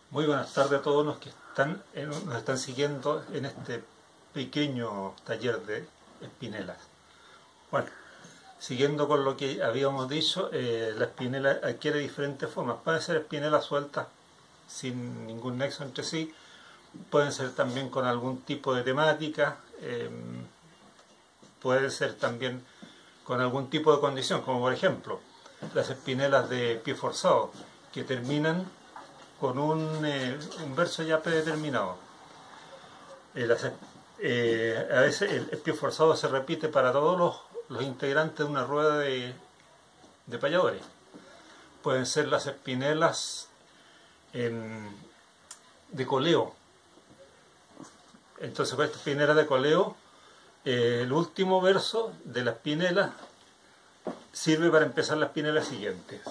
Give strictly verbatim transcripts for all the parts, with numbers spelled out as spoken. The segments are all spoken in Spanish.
Muy buenas tardes a todos los que están en- nos están siguiendo en este pequeño taller de espinelas. Bueno, siguiendo con lo que habíamos dicho, eh, la espinela adquiere diferentes formas. Pueden ser espinelas sueltas sin ningún nexo entre sí, pueden ser también con algún tipo de temática, eh, pueden ser también con algún tipo de condición, como por ejemplo las espinelas de pie forzado, que terminan con un, eh, un verso ya predeterminado. Eh, las, eh, a veces el, el pie forzado se repite para todos los, los integrantes de una rueda de, de payadores. Pueden ser las espinelas eh, de coleo. Entonces, con esta espinela de coleo, eh, el último verso de la espinela sirve para empezar la espinela siguiente.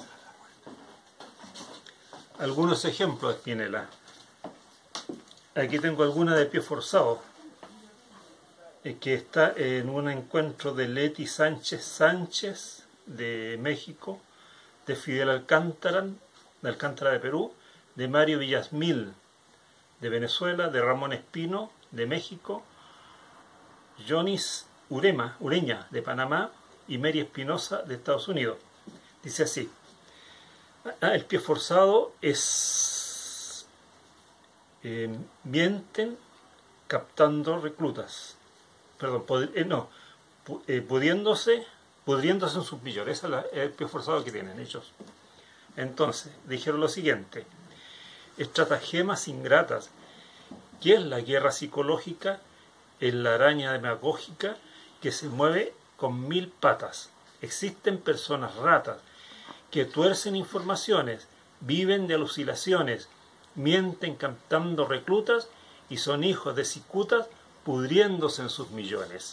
Algunos ejemplos de espinela. Aquí tengo alguna de pie forzado, eh, que está en un encuentro de Leti Sánchez Sánchez de México, de Fidel Alcántara, de Alcántara de Perú, de Mario Villasmil de Venezuela, de Ramón Espino de México, Jonis Urema, Ureña de Panamá y Mary Espinosa de Estados Unidos. Dice así: ah, el pie forzado es eh, mienten captando reclutas, perdón, pod, eh, no, pu, eh, pudiéndose, pudriéndose en sus millones. Ese es la, el pie forzado que tienen ellos. Entonces, dijeron lo siguiente: estratagemas ingratas. ¿Qué es la guerra psicológica? Es la araña demagógica que se mueve con mil patas. Existen personas ratas que tuercen informaciones, viven de alucinaciones, mienten captando reclutas y son hijos de cicutas pudriéndose en sus millones.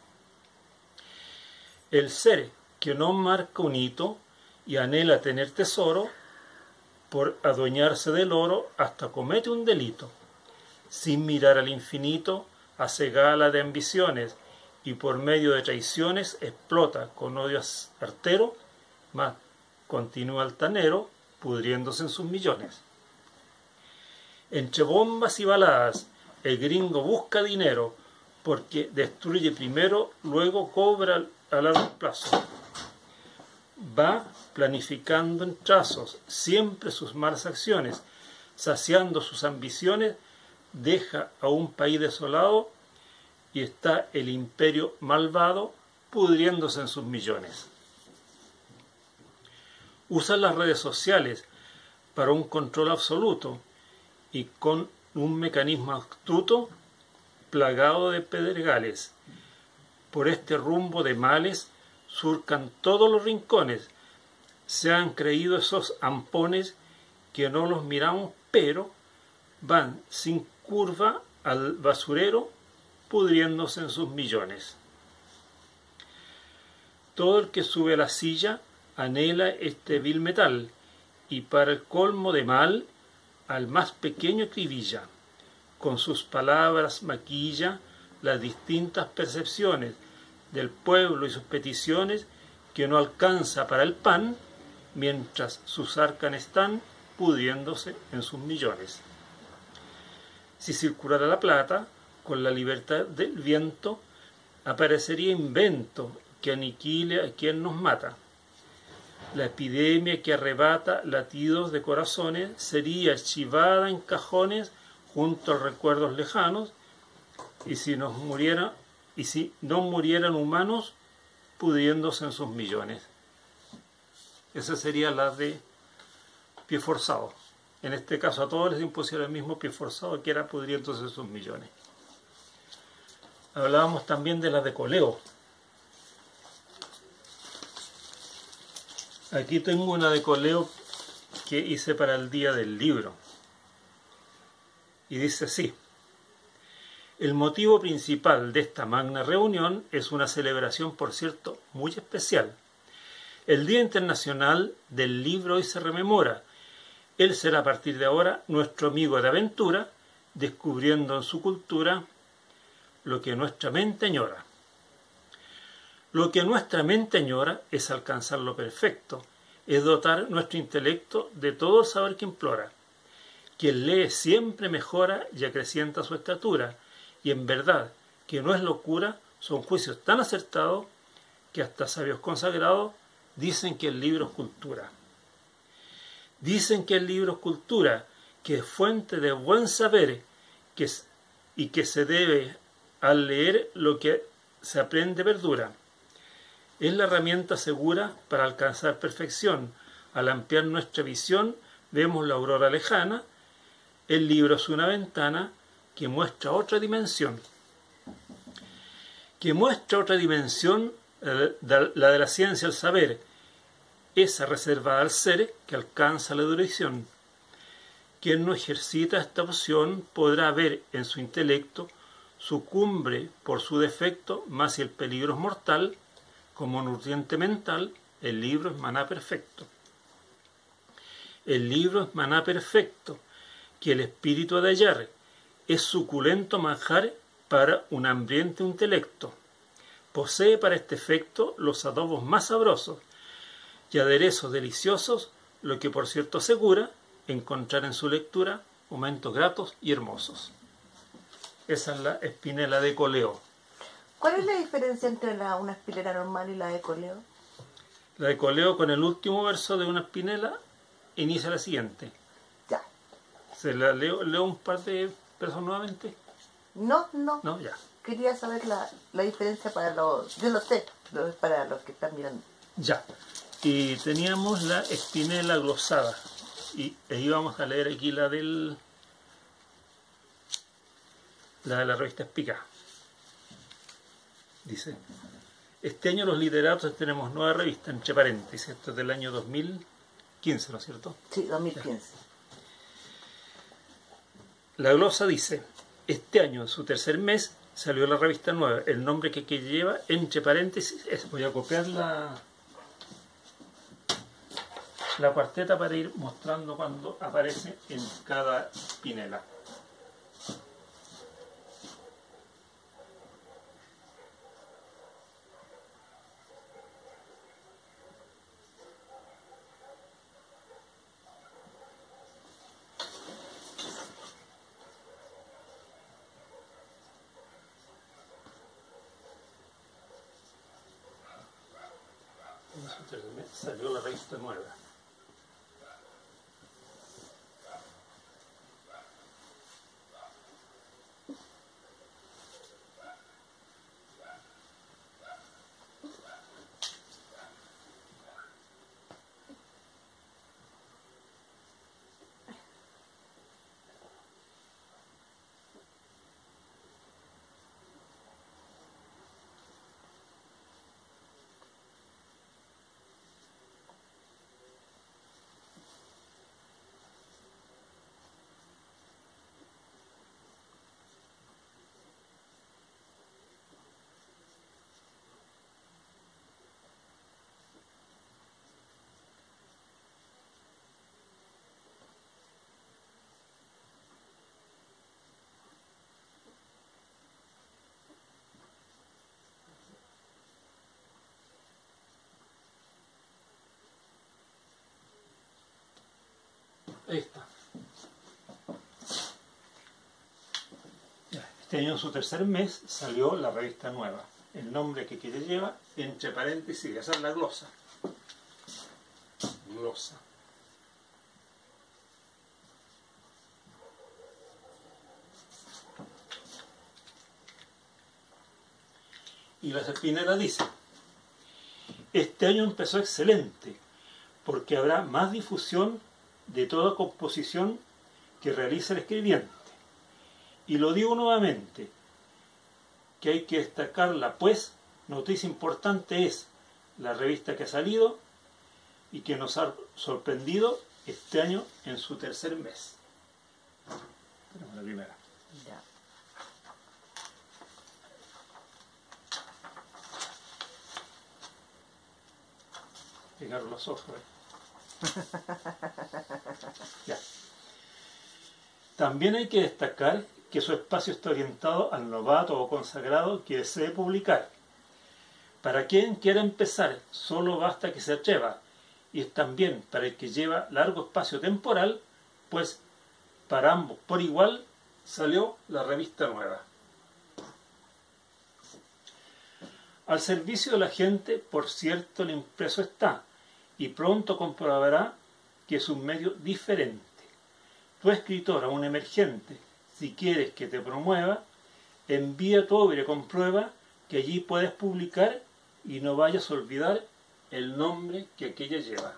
El ser que no marca un hito y anhela tener tesoro, por adueñarse del oro hasta comete un delito. Sin mirar al infinito, hace gala de ambiciones y por medio de traiciones explota con odio artero, mas continúa altanero, pudriéndose en sus millones. Entre bombas y baladas, el gringo busca dinero, porque destruye primero, luego cobra a largo plazo. Va planificando en trazos siempre sus malas acciones, saciando sus ambiciones, deja a un país desolado y está el imperio malvado pudriéndose en sus millones. Usa las redes sociales para un control absoluto y con un mecanismo astuto plagado de pedregales. Por este rumbo de males surcan todos los rincones. Se han creído esos ampones que no los miramos, pero van sin curva al basurero pudriéndose en sus millones. Todo el que sube a la silla anhela este vil metal y para el colmo de mal al más pequeño acribilla. Con sus palabras maquilla las distintas percepciones del pueblo y sus peticiones que no alcanza para el pan, mientras sus arcas están pudriéndose en sus millones. Si circulara la plata, con la libertad del viento, aparecería invento que aniquile a quien nos mata. La epidemia que arrebata latidos de corazones sería archivada en cajones junto a recuerdos lejanos, y si nos muriera, y si no murieran humanos pudriéndose en sus millones. Esa sería la de pie forzado. En este caso a todos les impusieron el mismo pie forzado, que era pudriéndose en sus millones. Hablábamos también de la de coleo. Aquí tengo una de coleo que hice para el día del libro. Y dice así: el motivo principal de esta magna reunión es una celebración, por cierto, muy especial. El Día Internacional del Libro hoy se rememora. Él será a partir de ahora nuestro amigo de aventura, descubriendo en su cultura lo que nuestra mente añora. Lo que nuestra mente añora es alcanzar lo perfecto, es dotar nuestro intelecto de todo el saber que implora. Quien lee siempre mejora y acrecienta su estatura, y en verdad que no es locura, son juicios tan acertados que hasta sabios consagrados dicen que el libro es cultura. Dicen que el libro es cultura, que es fuente de buen saber, que es, y que se debe al leer lo que se aprende perdura. Es la herramienta segura para alcanzar perfección. Al ampliar nuestra visión, vemos la aurora lejana. El libro es una ventana que muestra otra dimensión. Que muestra otra dimensión, la de la ciencia, el saber, esa reservada al ser que alcanza la erudición. Quien no ejercita esta opción podrá ver en su intelecto su cumbre por su defecto, mas si el peligro es mortal, como nutriente mental, el libro es maná perfecto. El libro es maná perfecto, que el espíritu ha de hallar, es suculento manjar para un hambriento intelecto. Posee para este efecto los adobos más sabrosos y aderezos deliciosos, lo que por cierto asegura encontrar en su lectura momentos gratos y hermosos. Esa es la espinela de coleo. ¿Cuál es la diferencia entre la, una espinela normal y la de coleo? La de coleo, con el último verso de una espinela, inicia la siguiente. Ya. ¿Se la leo, leo un par de versos nuevamente? No, no. No, ya. Quería saber la, la diferencia para los... Yo lo sé, pero es para los que están mirando. Ya. Y teníamos la espinela glosada. Y ahí vamos a leer aquí la del... la de la revista Espica. Dice: este año los literatos tenemos nueva revista, entre paréntesis, esto es del año dos mil quince, ¿no es cierto? Sí, dos mil quince. La glosa dice: este año, en su tercer mes, salió la revista nueva. El nombre que, que lleva, entre paréntesis, es... voy a copiar la, la cuarteta para ir mostrando cuando aparece en cada espinela. Salió la revista nueva. Ahí está. Este año, en su tercer mes, salió la revista nueva. El nombre que, que lleva, entre paréntesis, esa es la glosa. Glosa. Y la espinela dice: este año empezó excelente, porque habrá más difusión de toda composición que realiza el escribiente. Y lo digo nuevamente, que hay que destacarla, pues noticia importante es la revista que ha salido y que nos ha sorprendido este año en su tercer mes. Tenemos la primera. Ya. Pegaron los ojos. ¿eh? Ya. También hay que destacar que su espacio está orientado al novato o consagrado que desee publicar. Para quien quiera empezar, solo basta que se atreva, y es también para el que lleva largo espacio temporal, pues para ambos por igual, salió la revista nueva. Al servicio de la gente, por cierto, el impreso está, y pronto comprobará que es un medio diferente. Tu escritor, aún emergente, si quieres que te promueva, envía tu obra y comprueba que allí puedes publicar y no vayas a olvidar el nombre que aquella lleva.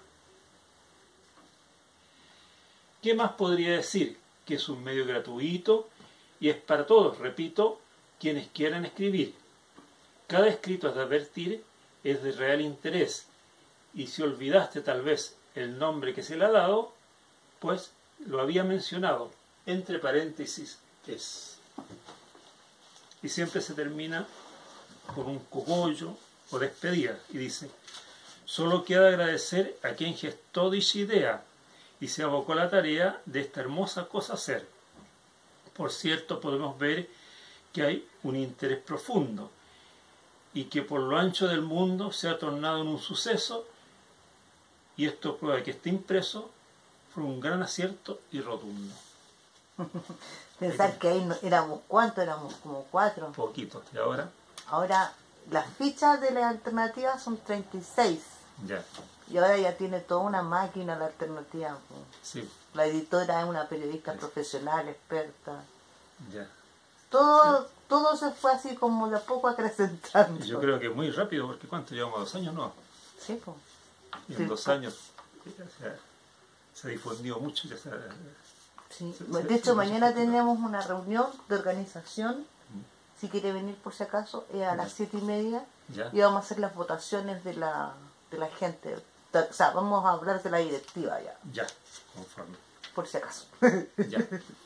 ¿Qué más podría decir? Que es un medio gratuito y es para todos, repito, quienes quieran escribir. Cada escrito, es de advertir, es de real interés, y si olvidaste tal vez el nombre que se le ha dado, pues lo había mencionado, entre paréntesis es. Y siempre se termina con un cogollo o despedida, y dice: solo queda agradecer a quien gestó dicha idea y se abocó a la tarea de esta hermosa cosa hacer. Por cierto, podemos ver que hay un interés profundo y que por lo ancho del mundo se ha tornado en un suceso, y esto prueba que este impreso fue un gran acierto y rotundo. Pensar que ahí no, éramos, ¿cuántos éramos? Como cuatro. Poquitos, y ahora Ahora las fichas de la alternativa son treinta y seis. ya. Y ahora ya tiene toda una máquina la alternativa. Sí, La editora es una periodista profesional, experta. ya. Todo, todo se fue así como de a poco acrecentando. Yo creo que muy rápido, porque ¿cuánto llevamos? ¿Dos años? No. Sí, pues. Y en Sí. dos años ya se ha, se ha difundido mucho. Ya se ha, Sí. se- De se- hecho, se- mañana se- tenemos una reunión de organización. Si quiere venir por si acaso, es a las siete y media. ya. Y vamos a hacer las votaciones de la, de la gente. O sea, vamos a hablar de la directiva ya, Ya, conforme. por si acaso. Ya.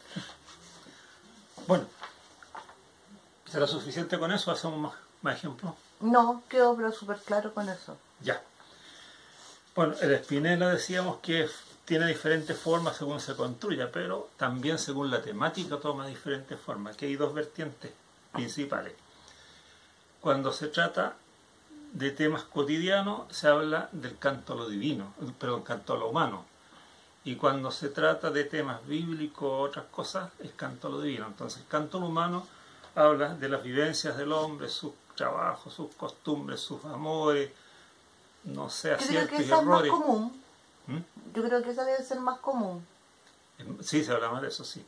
Bueno, ¿será suficiente con eso? ¿Hacemos más, más ejemplos? No, quedó pero súper claro con eso. Ya. Bueno, el Spinella decíamos que tiene diferentes formas según se construya, pero también según la temática toma diferentes formas. Aquí hay dos vertientes principales. Cuando se trata de temas cotidianos, se habla del canto a lo divino, perdón, canto a lo humano. Y cuando se trata de temas bíblicos o otras cosas, es canto a lo divino. Entonces, el canto a lo humano habla de las vivencias del hombre, sus trabajos, sus costumbres, sus amores, no sé, Yo creo que aciertos y esa es más errores. común. ¿Mm? Yo creo que esa debe ser más común. Sí, se habla más de eso, sí.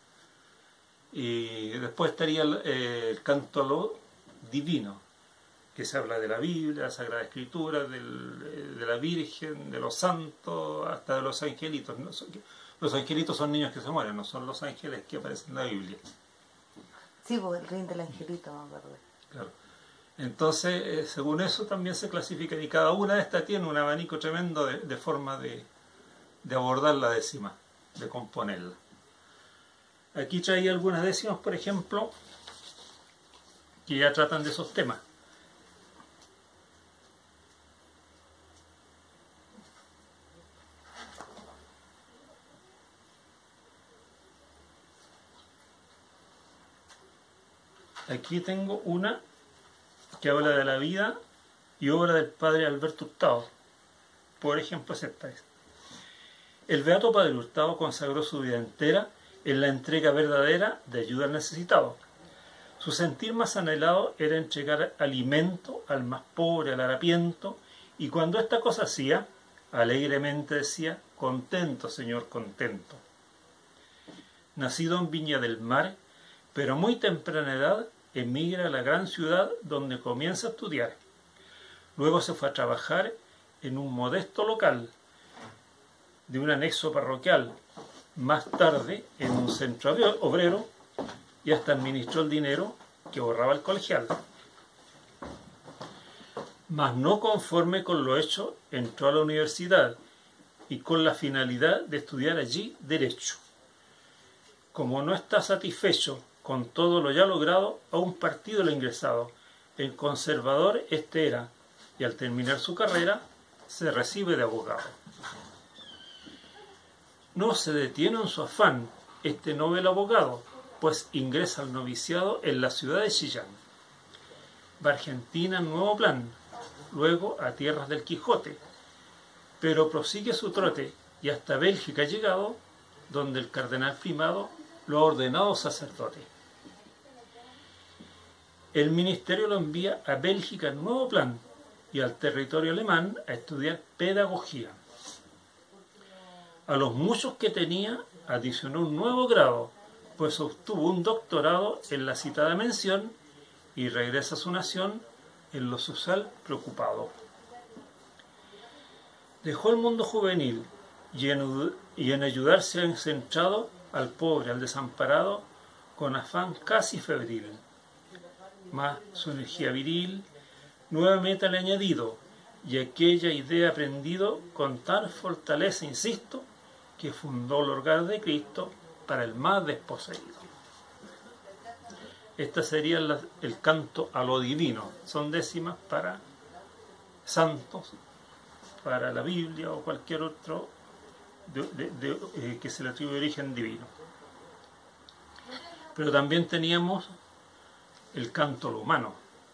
Y después estaría el, eh, el canto a lo divino, que se habla de la Biblia, de la Sagrada Escritura, del, de la Virgen, de los santos, hasta de los angelitos. ¿No? Los angelitos son niños que se mueren, no son los ángeles que aparecen en la Biblia. Sí, porque el rey del angelito, me acuerdo. Claro. Entonces, eh, según eso también se clasifican, y cada una de estas tiene un abanico tremendo de, de forma de, de abordar la décima, de componerla. Aquí traía algunas décimas, por ejemplo, que ya tratan de esos temas. Aquí tengo una que habla de la vida y obra del padre Alberto Hurtado. Por ejemplo, es esta. El beato padre Hurtado consagró su vida entera en la entrega verdadera de ayuda al necesitado. Su sentir más anhelado era entregar alimento al más pobre, al harapiento, y cuando esta cosa hacía, alegremente decía: contento, Señor, contento. Nacido en Viña del Mar, pero a muy temprana edad emigra a la gran ciudad donde comienza a estudiar. Luego se fue a trabajar en un modesto local de un anexo parroquial, más tarde en un centro obrero, y hasta administró el dinero que ahorraba el colegial. Mas no conforme con lo hecho, entró a la universidad y con la finalidad de estudiar allí Derecho. Como no está satisfecho con todo lo ya logrado, a un partido le ha ingresado. El conservador este era, y al terminar su carrera, se recibe de abogado. No se detiene en su afán este novel abogado, pues ingresa al noviciado en la ciudad de Chillán. Va a Argentina en nuevo plan, luego a tierras del Quijote, pero prosigue su trote y hasta Bélgica llegado, donde el cardenal primado lo ha ordenado sacerdote. El ministerio lo envía a Bélgica en nuevo plan y al territorio alemán a estudiar pedagogía. A los muchos que tenía adicionó un nuevo grado, pues obtuvo un doctorado en la citada mención y regresa a su nación en lo social preocupado. Dejó el mundo juvenil y en, y en ayudar se ha centrado al pobre, al desamparado, con afán casi febril. Mas su energía viril nuevamente le ha añadido, y aquella idea aprendido con tal fortaleza, insisto, que fundó el hogar de Cristo para el más desposeído. Este sería la, el canto a lo divino. Son décimas para santos, para la Biblia o cualquier otro de, de, de, eh, que se le atribuye origen divino. Pero también teníamos el canto a lo humano.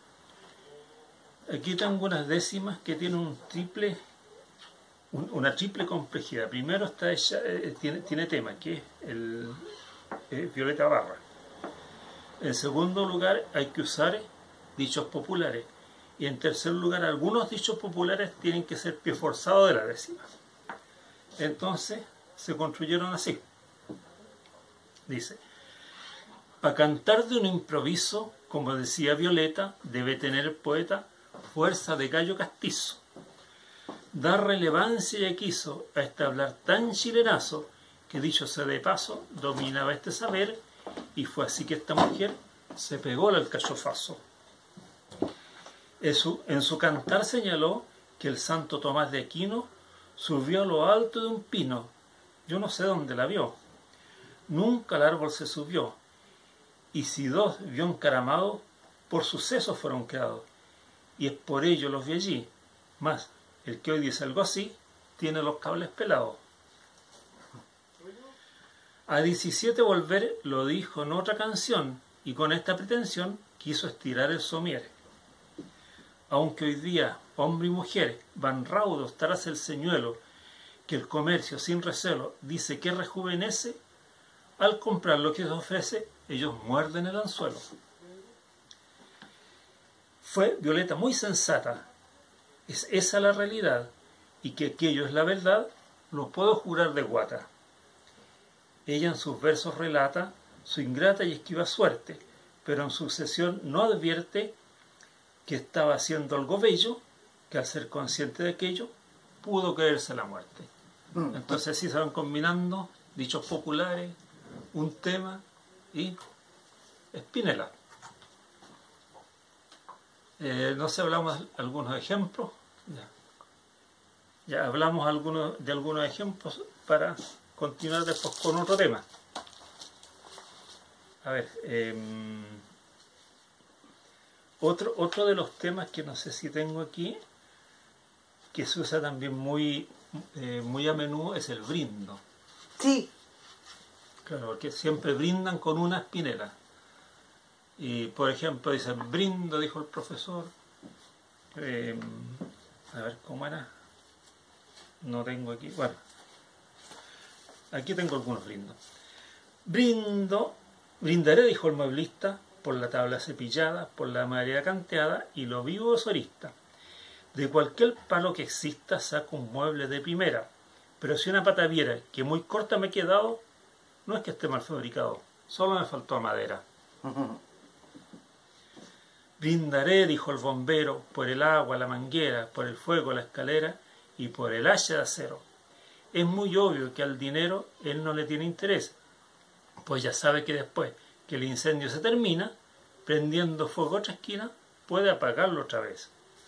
Aquí tengo unas décimas que tienen un triple, un, una triple complejidad. Primero está ella, eh, tiene, tiene tema, que es el eh, Violeta Barra. En segundo lugar, hay que usar dichos populares. Y en tercer lugar, algunos dichos populares tienen que ser pie forzado de la décima. Entonces, se construyeron así. Dice: para cantar de un improviso, como decía Violeta, debe tener el poeta fuerza de gallo castizo. Dar relevancia y aquiso a este hablar tan chilenazo, que dicho sea de paso, dominaba este saber, y fue así que esta mujer se pegó al alcachofazo. En su, en su cantar señaló que el santo Tomás de Aquino subió a lo alto de un pino. Yo no sé dónde la vio. Nunca al árbol se subió. Y si dos vio encaramado, por sucesos fueron creados. Y es por ello los vi allí. Mas el que hoy dice algo así, tiene los cables pelados. A diecisiete volver lo dijo en otra canción, y con esta pretensión quiso estirar el somier. Aunque hoy día hombre y mujer van raudos tras el señuelo, que el comercio sin recelo dice que rejuvenece, al comprar lo que se ofrece, ellos muerden el anzuelo. Fue Violeta muy sensata, es esa la realidad, y que aquello es la verdad, lo puedo jurar de guata. Ella en sus versos relata su ingrata y esquiva suerte, pero en sucesión no advierte que estaba haciendo algo bello, que al ser consciente de aquello, pudo creerse la muerte. Entonces así se van combinando dichos populares, un tema y Spinella. Eh, no sé, hablamos de algunos ejemplos. Ya, ya hablamos algunos, de algunos ejemplos para continuar después con otro tema. A ver, eh, otro, otro de los temas que no sé si tengo aquí, que se usa también muy, eh, muy a menudo, es el brindo. Sí. Claro, porque siempre brindan con una espinela. Y por ejemplo dicen, brindo, dijo el profesor. Eh, a ver, ¿cómo era? No tengo aquí. Bueno, aquí tengo algunos brindos. Brindo, brindaré, dijo el mueblista, por la tabla cepillada, por la madera canteada y lo vivo sorista. De cualquier palo que exista saco un mueble de primera, pero si una pata viera que muy corta me he quedado, no es que esté mal fabricado, solo me faltó madera. Uh-huh. Brindaré, dijo el bombero, por el agua, la manguera, por el fuego, la escalera y por el hacha de acero. Es muy obvio que al dinero él no le tiene interés, pues ya sabe que después que el incendio se termina, prendiendo fuego a otra esquina, puede apagarlo otra vez.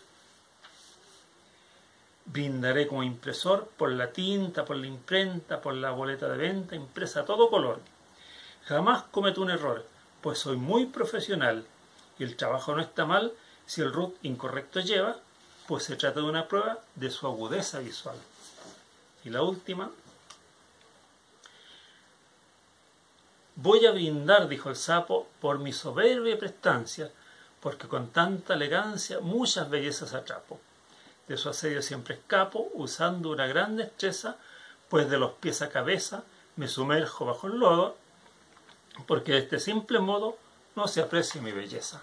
Brindaré como impresor por la tinta, por la imprenta, por la boleta de venta impresa a todo color. Jamás cometo un error, pues soy muy profesional y el trabajo no está mal si el root incorrecto lleva, pues se trata de una prueba de su agudeza visual. Y la última. Voy a brindar, dijo el sapo, por mi soberbia prestancia, porque con tanta elegancia muchas bellezas atrapo. De su asedio siempre escapo, usando una gran destreza, pues de los pies a cabeza me sumerjo bajo el lodo, porque de este simple modo no se aprecia mi belleza.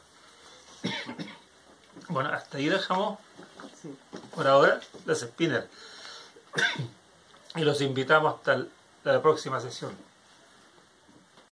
Bueno, hasta ahí dejamos Sí. por ahora las Spinner. Y los invitamos hasta la próxima sesión.